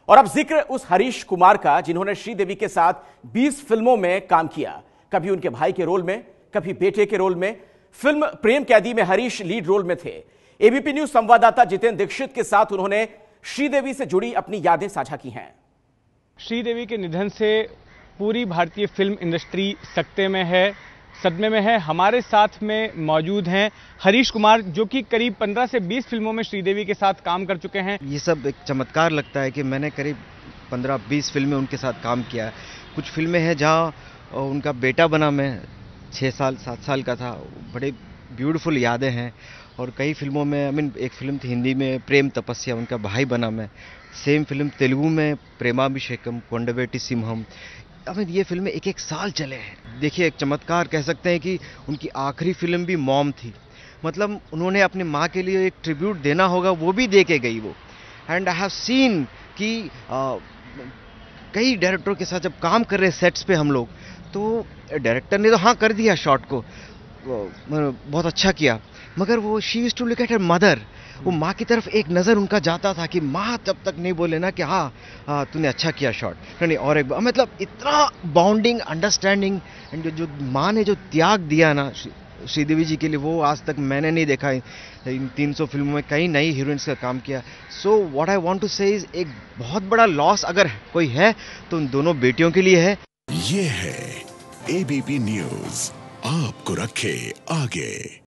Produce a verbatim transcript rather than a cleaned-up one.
और अब जिक्र उस हरीश कुमार का जिन्होंने श्रीदेवी के साथ बीस फिल्मों में काम किया। कभी उनके भाई के रोल में, कभी बेटे के रोल में। फिल्म प्रेम कैदी में हरीश लीड रोल में थे। एबीपी न्यूज संवाददाता जितेंद्र दीक्षित के साथ उन्होंने श्रीदेवी से जुड़ी अपनी यादें साझा की हैं। श्रीदेवी के निधन से पूरी भारतीय फिल्म इंडस्ट्री सकते में है, सदमे में है। हमारे साथ में मौजूद हैं हरीश कुमार, जो कि करीब पंद्रह से बीस फिल्मों में श्रीदेवी के साथ काम कर चुके हैं। ये सब एक चमत्कार लगता है कि मैंने करीब पंद्रह बीस फिल्में उनके साथ काम किया। कुछ फिल्में हैं जहां उनका बेटा बना, मैं छः साल सात साल का था। बड़े ब्यूटीफुल यादें हैं। और कई फिल्मों में, आई मीन एक फिल्म थी हिंदी में प्रेम तपस्या, उनका भाई बना मैं। सेम फिल्म तेलुगु में प्रेमाभिषेकम, कोंडवेटी सिंहम। आई मीन ये फिल्में एक एक साल चले हैं। देखिए, एक चमत्कार कह सकते हैं कि उनकी आखिरी फिल्म भी मॉम थी। मतलब उन्होंने अपनी माँ के लिए एक ट्रिब्यूट देना होगा, वो भी दे के गई वो। एंड आई हैव सीन कि आ, कई डायरेक्टरों के साथ जब काम कर रहे सेट्स पे हम लोग, तो डायरेक्टर ने तो हाँ कर दिया शॉट को, बहुत अच्छा किया, मगर वो she used to look at her mother. वो माँ की तरफ एक नज़र उनका जाता था कि माँ तब तक नहीं बोले ना कि हाँ हाँ तूने अच्छा किया शॉट, नहीं और एक, मतलब इतना बॉन्डिंग, अंडरस्टैंडिंग। एंड जो, जो माँ ने जो त्याग दिया ना श्रीदेवी जी के लिए, वो आज तक मैंने नहीं देखा। इन तीन सौ फिल्मों में कई नई हीरोइंस का काम किया। So what I want to say is, एक बहुत बड़ा लॉस अगर कोई है तो उन दोनों बेटियों के लिए है। ये है एबीपी न्यूज, आपको रखे आगे।